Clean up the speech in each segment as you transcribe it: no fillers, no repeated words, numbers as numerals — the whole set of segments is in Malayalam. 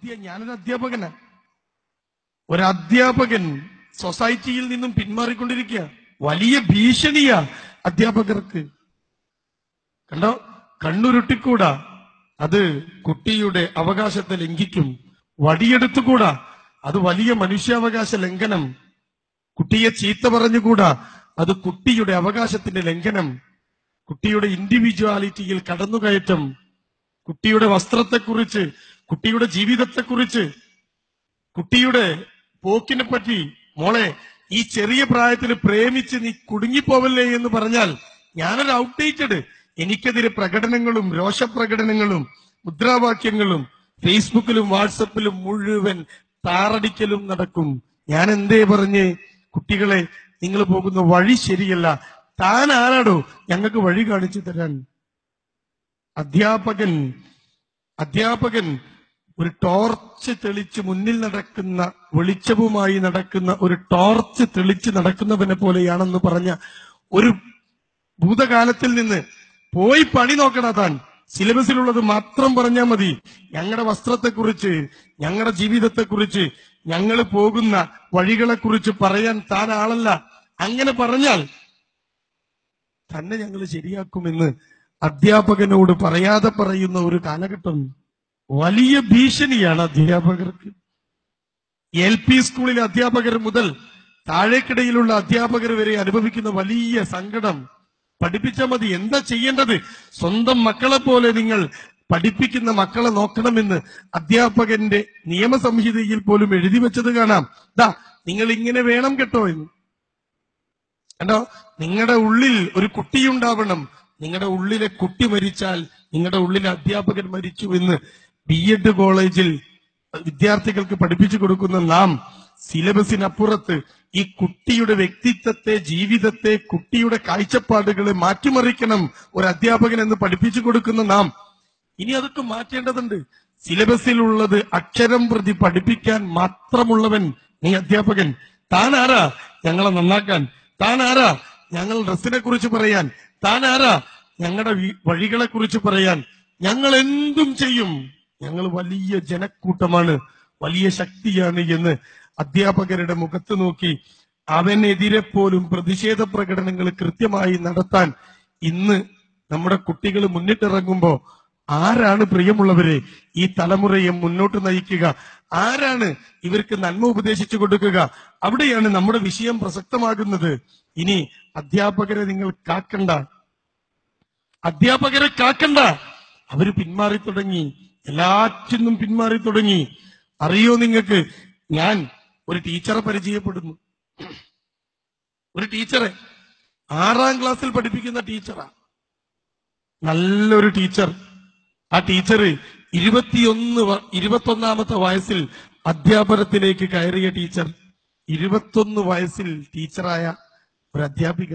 ഞാനൊരു അധ്യാപകനാ. ഒരു അധ്യാപകൻ സൊസൈറ്റിയിൽ നിന്നും പിന്മാറിക്കൊണ്ടിരിക്കുക. വലിയ ഭീഷണിയാ അധ്യാപകർക്ക്. കണ്ടോ, കണ്ണുരുട്ടിക്കൂടാ, അത് കുട്ടിയുടെ അവകാശത്തെ ലംഘിക്കും. വടിയെടുത്തുകൂടാ, അത് വലിയ മനുഷ്യാവകാശ ലംഘനം. കുട്ടിയെ ചീത്ത പറഞ്ഞുകൂടാ, അത് കുട്ടിയുടെ അവകാശത്തിന്റെ ലംഘനം. കുട്ടിയുടെ ഇൻഡിവിജ്വാലിറ്റിയിൽ കടന്നുകയറ്റം, കുട്ടിയുടെ വസ്ത്രത്തെക്കുറിച്ച്, കുട്ടിയുടെ ജീവിതത്തെക്കുറിച്ച്, കുട്ടിയുടെ പോക്കിനെ പറ്റി, മോളെ ഈ ചെറിയ പ്രായത്തിൽ പ്രേമിച്ച് നീ കുടുങ്ങിപ്പോവല്ലേ എന്ന് പറഞ്ഞാൽ ഞാനൊരു ഔട്ട്ഡേറ്റഡ്, എനിക്കെതിരെ പ്രകടനങ്ങളും രോഷപ്രകടനങ്ങളും മുദ്രാവാക്യങ്ങളും ഫേസ്ബുക്കിലും വാട്സപ്പിലും മുഴുവൻ താറടിക്കലും നടക്കും. ഞാൻ എന്തേ പറഞ്ഞ്, കുട്ടികളെ നിങ്ങൾ പോകുന്ന വഴി ശരിയല്ല, താൻ ആരാടോ ഞങ്ങൾക്ക് വഴി കാണിച്ചു തരാൻ? അധ്യാപകൻ ഒരു ടോർച്ച് തെളിച്ച് മുന്നിൽ നടക്കുന്ന, വെളിച്ചവുമായി നടക്കുന്ന ഒരു ടോർച്ച് തെളിച്ച് നടക്കുന്നവനെ പോലെയാണെന്ന് പറഞ്ഞ ഒരു ഭൂതകാലത്തിൽ നിന്ന് പോയി പണി നോക്കണ താൻ. സിലബസിലുള്ളത് മാത്രം പറഞ്ഞാൽ മതി. ഞങ്ങളുടെ വസ്ത്രത്തെക്കുറിച്ച്, ഞങ്ങളുടെ ജീവിതത്തെക്കുറിച്ച്, ഞങ്ങൾ പോകുന്ന വഴികളെക്കുറിച്ച് പറയാൻ താൻ ആളല്ല. അങ്ങനെ പറഞ്ഞാൽ തന്നെ ഞങ്ങൾ ശരിയാക്കുമെന്ന് അധ്യാപകനോട് പറയാതെ പറയുന്ന ഒരു കാലഘട്ടം വലിയ ഭീഷണിയാണ് അധ്യാപകർക്ക്. LP സ്കൂളിലെ അധ്യാപകർ മുതൽ താഴേക്കിടയിലുള്ള അധ്യാപകർ വരെ അനുഭവിക്കുന്ന വലിയ സങ്കടം. പഠിപ്പിച്ചാൽ മതി, എന്താ ചെയ്യേണ്ടത്? സ്വന്തം മക്കളെ പോലെ നിങ്ങൾ പഠിപ്പിക്കുന്ന മക്കളെ നോക്കണമെന്ന് അധ്യാപകന്റെ നിയമസംഹിതയിൽ പോലും എഴുതി വെച്ചത് കാണാം. നിങ്ങൾ ഇങ്ങനെ വേണം കേട്ടോ എന്ന്. കണ്ടോ, നിങ്ങളുടെ ഉള്ളിൽ ഒരു കുട്ടിയുണ്ടാവണം. നിങ്ങളുടെ ഉള്ളിലെ കുട്ടി മരിച്ചാൽ നിങ്ങളുടെ ഉള്ളിലെ അധ്യാപകൻ മരിച്ചു എന്ന് B.Ed കോളേജിൽ വിദ്യാർത്ഥികൾക്ക് പഠിപ്പിച്ചു കൊടുക്കുന്ന നാം, സിലബസിനപ്പുറത്ത് ഈ കുട്ടിയുടെ വ്യക്തിത്വത്തെ, ജീവിതത്തെ, കുട്ടിയുടെ കാഴ്ചപ്പാടുകളെ മാറ്റിമറിക്കണം ഒരു അധ്യാപകൻ എന്ന് പഠിപ്പിച്ചു കൊടുക്കുന്ന നാം, ഇനി അതൊക്കെ മാറ്റേണ്ടതുണ്ട്. സിലബസിലുള്ളത് അക്ഷരം പ്രതി പഠിപ്പിക്കാൻ മാത്രമുള്ളവൻ നീ അധ്യാപകൻ. താൻ ആരാ ഞങ്ങളെ നന്നാക്കാൻ? താൻ ആരാ ഞങ്ങൾ ഡ്രസ്സിനെ കുറിച്ച് പറയാൻ? താൻ ആരാ ഞങ്ങളുടെ വഴികളെ കുറിച്ച് പറയാൻ? ഞങ്ങൾ എന്തും ചെയ്യും, ഞങ്ങൾ വലിയ ജനക്കൂട്ടമാണ്, വലിയ ശക്തിയാണ് എന്ന് അധ്യാപകരുടെ മുഖത്ത് നോക്കി അവനെതിരെ പോലും പ്രതിഷേധ പ്രകടനങ്ങൾ കൃത്യമായി നടത്താൻ ഇന്ന് നമ്മുടെ കുട്ടികൾ മുന്നിട്ടിറങ്ങുമ്പോ ആരാണ് പ്രിയമുള്ളവരെ ഈ തലമുറയെ മുന്നോട്ട് നയിക്കുക? ആരാണ് ഇവർക്ക് നന്മ ഉപദേശിച്ചു കൊടുക്കുക? അവിടെയാണ് നമ്മുടെ വിഷയം പ്രസക്തമാകുന്നത്. ഇനി അധ്യാപകരെ നിങ്ങൾ കാക്കണ്ട, അധ്യാപകരെ കാക്കണ്ട. അവര് പിന്മാറി തുടങ്ങി, എല്ലാറ്റിനും പിന്മാറി തുടങ്ങി. അറിയോ നിങ്ങൾക്ക്, ഞാൻ ഒരു ടീച്ചറെ പരിചയപ്പെടുന്നു. ഒരു ടീച്ചറെ 6ാം ക്ലാസ്സിൽ പഠിപ്പിക്കുന്ന ടീച്ചറാ, നല്ലൊരു ടീച്ചർ. ആ ടീച്ചർ 21ാമത്തെ വയസ്സിൽ അധ്യാപനത്തിലേക്ക് കയറിയ ടീച്ചർ, 21 വയസ്സിൽ ടീച്ചറായ ഒരു അധ്യാപിക.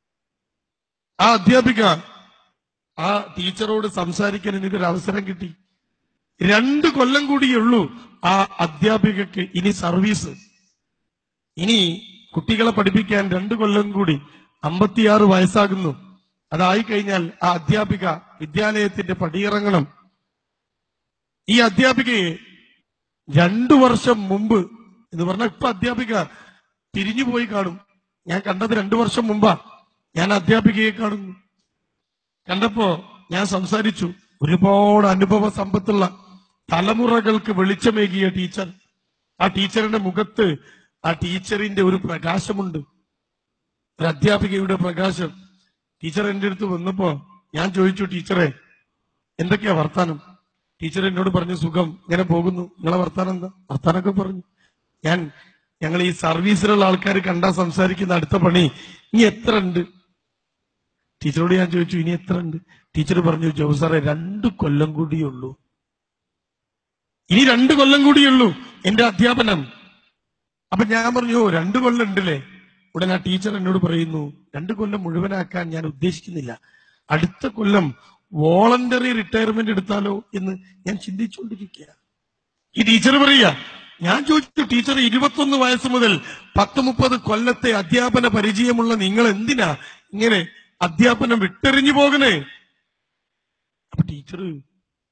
ആ ടീച്ചറോട് സംസാരിക്കാൻ എനിക്കൊരു അവസരം കിട്ടി. 2 കൊല്ലം കൂടിയുള്ളൂ ആ അധ്യാപികക്ക് ഇനി സർവീസ്. ഇനി കുട്ടികളെ പഠിപ്പിക്കാൻ 2 കൊല്ലം കൂടി, 56 വയസ്സാകുന്നു. അതായി കഴിഞ്ഞാൽ ആ അധ്യാപിക വിദ്യാലയത്തിന്റെ പടിയിറങ്ങണം. ഈ അധ്യാപികയെ 2 വർഷം മുമ്പ് എന്ന് പറഞ്ഞാൽ ഇപ്പൊ അധ്യാപിക തിരിഞ്ഞുപോയി കാണും. ഞാൻ കണ്ടത് 2 വർഷം മുമ്പാ. ഞാൻ അധ്യാപികയെ കാണുന്നു. കണ്ടപ്പോ ഞാൻ സംസാരിച്ചു. ഒരുപാട് അനുഭവ സമ്പത്തുള്ള, തലമുറകൾക്ക് വെളിച്ചമേകിയ ടീച്ചർ. ആ ടീച്ചറിന്റെ മുഖത്ത് ആ ടീച്ചറിന്റെ ഒരു പ്രകാശമുണ്ട്, ഒരു അധ്യാപികയുടെ പ്രകാശം. ടീച്ചർ എന്റെ അടുത്ത് വന്നപ്പോ ഞാൻ ചോദിച്ചു, ടീച്ചറെ എന്തൊക്കെയാ വർത്താനം? ടീച്ചർ എന്നോട് പറഞ്ഞു, സുഖം, ഇങ്ങനെ പോകുന്നു, നിങ്ങളെ വർത്താനം എന്താ? വർത്താനൊക്കെ പറഞ്ഞു. ഞങ്ങൾ ഈ സർവീസിലുള്ള ആൾക്കാർ കണ്ടാ സംസാരിക്കുന്ന അടുത്ത പണി, ഇനി എത്ര ഉണ്ട്? ടീച്ചറോട് ഞാൻ ചോദിച്ചു, ഇനി എത്ര ഉണ്ട്? ടീച്ചർ പറഞ്ഞു, ജോസാറെ 2 കൊല്ലം കൂടിയുള്ളൂ, ഇനി 2 കൊല്ലം കൂടിയുള്ളൂ എന്റെ അധ്യാപനം. അപ്പൊ ഞാൻ പറഞ്ഞു, 2 കൊല്ലം ഉണ്ടല്ലേ? ഉടനെ ആ ടീച്ചർ എന്നോട് പറയുന്നു, 2 കൊല്ലം മുഴുവനാക്കാൻ ഞാൻ ഉദ്ദേശിക്കുന്നില്ല, അടുത്ത കൊല്ലം വോളണ്ടറി റിട്ടയർമെന്റ് എടുത്താലോ എന്ന് ഞാൻ ചിന്തിച്ചുകൊണ്ടിരിക്കുക. ഈ ടീച്ചർ പറയാ. ഞാൻ ചോദിച്ചു, ടീച്ചർ 21 വയസ്സ് മുതൽ 10-30 കൊല്ലത്തെ അധ്യാപന പരിചയമുള്ള നിങ്ങൾ എന്തിനാ ഇങ്ങനെ അധ്യാപനം വിട്ടെറിഞ്ഞു പോകണേ? അപ്പൊ ടീച്ചർ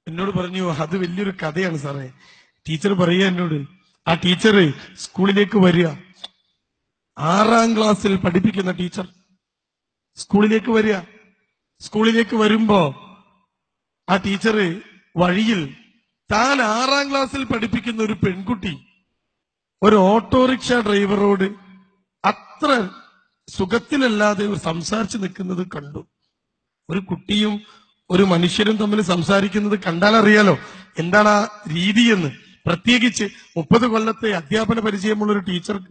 എന്നോട് പറഞ്ഞു അത് വലിയൊരു കഥയാണ് സാറേ. ടീച്ചർ പറയുക എന്നോട്, ആ ടീച്ചർ സ്കൂളിലേക്ക് വരിക, 6ാം ക്ലാസ്സിൽ പഠിപ്പിക്കുന്ന ടീച്ചർ സ്കൂളിലേക്ക് വരിക. സ്കൂളിലേക്ക് വരുമ്പോ ആ ടീച്ചർ വഴിയിൽ താൻ 6ാം ക്ലാസ്സിൽ പഠിപ്പിക്കുന്ന ഒരു പെൺകുട്ടി ഒരു ഓട്ടോറിക്ഷ ഡ്രൈവറോട് അത്ര സുഖത്തിലല്ലാതെ സംസാരിച്ചു നിൽക്കുന്നത് കണ്ടു. ഒരു കുട്ടിയും ഒരു മനുഷ്യരും തമ്മിൽ സംസാരിക്കുന്നത് കണ്ടാൽ അറിയാലോ എന്താണ് ആ രീതിയെന്ന്. പ്രത്യേകിച്ച് 30 കൊല്ലത്തെ അധ്യാപന പരിചയമുള്ള ഒരു ടീച്ചർക്ക്.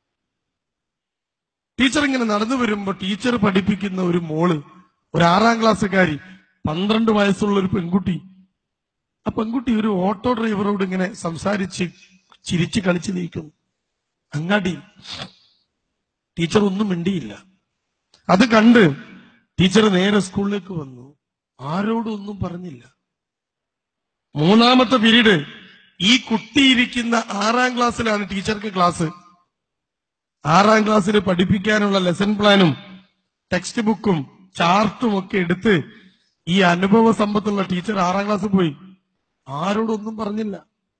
ടീച്ചർ ഇങ്ങനെ നടന്നു വരുമ്പോ ടീച്ചർ പഠിപ്പിക്കുന്ന ഒരു മോള്, ഒരു 6ാം ക്ലാസ്സുകാരി, 12 വയസ്സുള്ള ഒരു പെൺകുട്ടി. ആ പെൺകുട്ടി ഒരു ഓട്ടോ ഡ്രൈവറോട് ഇങ്ങനെ സംസാരിച്ച് ചിരിച്ച് കളിച്ച് നിൽക്കുന്നു. അങ്ങാടി ടീച്ചർ ഒന്നും മിണ്ടിയില്ല. അത് കണ്ട് ടീച്ചർ നേരെ സ്കൂളിലേക്ക് വന്നു. ആരോടും ഒന്നും പറഞ്ഞില്ല. 3ാമത്തെ പീരീഡ് ഈ കുട്ടി ഇരിക്കുന്ന 6ാം ക്ലാസ്സിലാണ് ടീച്ചർക്ക് ക്ലാസ്. 6ാം ക്ലാസ്സിൽ പഠിപ്പിക്കാനുള്ള ലെസൺ പ്ലാനും ടെക്സ്റ്റ് ബുക്കും ചാർട്ടും ഒക്കെ എടുത്ത് ഈ അനുഭവ സമ്പത്തുള്ള ടീച്ചർ 6ാം ക്ലാസ്സിൽ പോയി. ആരോടൊന്നും പറഞ്ഞില്ല.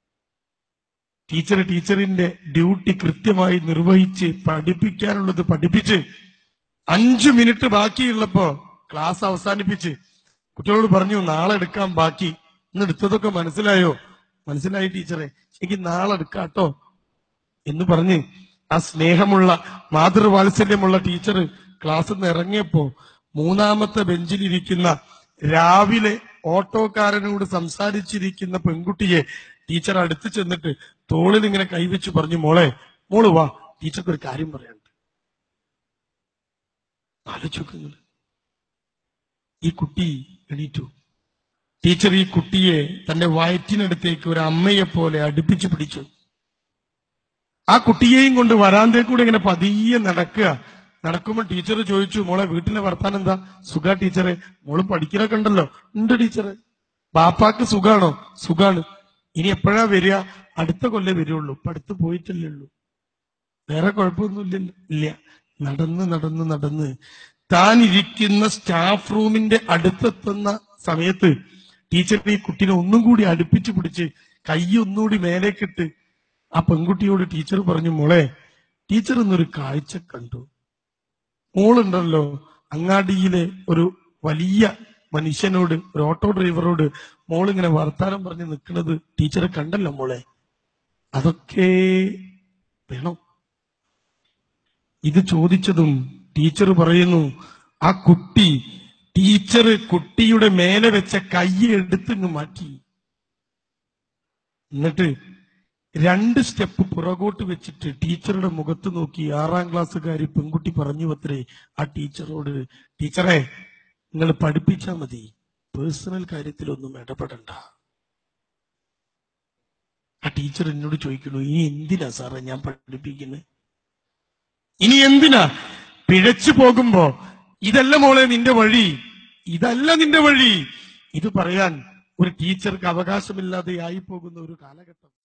ടീച്ചറിന്റെ ഡ്യൂട്ടി കൃത്യമായി നിർവഹിച്ച് പഠിപ്പിക്കാനുള്ളത് പഠിപ്പിച്ച് 5 മിനിറ്റ് ബാക്കിയുള്ളപ്പോ ക്ലാസ് അവസാനിപ്പിച്ച് കുട്ടികളോട് പറഞ്ഞു, നാളെ എടുക്കാൻ ബാക്കി. ഇന്ന് എടുത്തതൊക്കെ മനസ്സിലായോ? മനസ്സിലായി ടീച്ചറെ, എനിക്ക് നാളെ എടുക്കാട്ടോ എന്ന് പറഞ്ഞ് ആ സ്നേഹമുള്ള മാതൃവാത്സല്യമുള്ള ടീച്ചർ ക്ലാസ്സിൽ നിന്ന് ഇറങ്ങിയപ്പോ 3ാമത്തെ ബെഞ്ചിലിരിക്കുന്ന രാവിലെ ഓട്ടോക്കാരനോട് സംസാരിച്ചിരിക്കുന്ന പെൺകുട്ടിയെ ടീച്ചർ അടുത്ത് ചെന്നിട്ട് തോളിൽ ഇങ്ങനെ കൈവച്ച് പറഞ്ഞു, മോള് വാ, ടീച്ചർക്ക് ഒരു കാര്യം പറയാനുണ്ട്. ആലോചിക്കുന്നത്. ഈ കുട്ടി എണീറ്റു. ടീച്ചർ ഈ കുട്ടിയെ തന്റെ വയറ്റിനടുത്തേക്ക് ഒരു അമ്മയെ പോലെ അടുപ്പിച്ചു പിടിച്ചു. ആ കുട്ടിയെയും കൊണ്ട് വരാന്തേക്കൂടെ ഇങ്ങനെ പതിയെ നടക്കുമ്പോൾ ടീച്ചർ ചോദിച്ചു, മോളെ വീട്ടിലെ വർത്താനം എന്താ? സുഖാ ടീച്ചറെ. മോള് പഠിക്കലൊക്കെ ഉണ്ടല്ലോ? ഉണ്ട് ടീച്ചറെ. ബാപ്പാക്ക് സുഖാണോ? സുഖാണ്. ഇനി എപ്പോഴാ വരിക? അടുത്ത കൊല്ലം വരുള്ളൂ. ഇപ്പൊ അടുത്ത് പോയിട്ടല്ലേ ഉള്ളൂ. വേറെ കുഴപ്പമൊന്നുമില്ലല്ലോ? ഇല്ല. നടന്ന് താൻ ഇരിക്കുന്ന സ്റ്റാഫ് റൂമിന്റെ അടുത്തെത്തുന്ന സമയത്ത് ടീച്ചർ ഈ കുട്ടീനെ ഒന്നും കൂടി അടുപ്പിച്ചു പിടിച്ച് കൈ ഒന്നുകൂടി മേലേക്കിട്ട് ആ പെൺകുട്ടിയോട് ടീച്ചർ പറഞ്ഞു, മോളെ, ടീച്ചർ ഇന്നൊരു കാഴ്ച കണ്ടു. മോളുണ്ടല്ലോ അങ്ങാടിയിലെ ഒരു വലിയ മനുഷ്യനോട്, ഒരു ഓട്ടോ ഡ്രൈവറോട് മോളിങ്ങനെ വർത്താനം പറഞ്ഞ് നിൽക്കുന്നത് ടീച്ചർ കണ്ടല്ലോ മോളെ. അതൊക്കെ വേണം. ഇത് ചോദിച്ചതും ടീച്ചർ പറയുന്നു, ആ ടീച്ചർ കുട്ടിയുടെ മേലെ വെച്ച കൈ എടുത്തിങ്ങ് മാറ്റി. എന്നിട്ട് 2 സ്റ്റെപ്പ് പുറകോട്ട് വെച്ചിട്ട് ടീച്ചറുടെ മുഖത്ത് നോക്കി 6ാം ക്ലാസ്സുകാരി പെൺകുട്ടി പറഞ്ഞു അത്രേ ആ ടീച്ചറോട്, ടീച്ചറെ, നിങ്ങൾ പഠിപ്പിച്ചാ മതി, പേഴ്സണൽ കാര്യത്തിലൊന്നും ഇടപെടണ്ട. ആ ടീച്ചർ എന്നോട് ചോദിക്കുന്നു, ഇനി എന്തിനാ സാറേ ഞാൻ പഠിപ്പിക്കുന്നത്? ഇനി എന്തിനാ? പിഴച്ചു പോകുമ്പോ ഇതല്ല മോളെ നിന്റെ വഴി, ഇതല്ല നിന്റെ വഴി, ഇത് പറയാൻ ഒരു ടീച്ചർക്ക് അവകാശമില്ലാതെ ആയി പോകുന്ന ഒരു കാലഘട്ടം.